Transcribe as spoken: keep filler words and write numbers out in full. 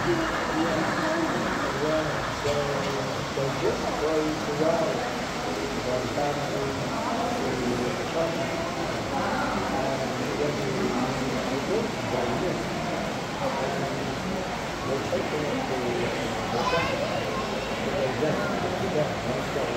So they just closed the ride from Kato to China. And when you look by this, and they're taking it to the second. They definitely, definitely,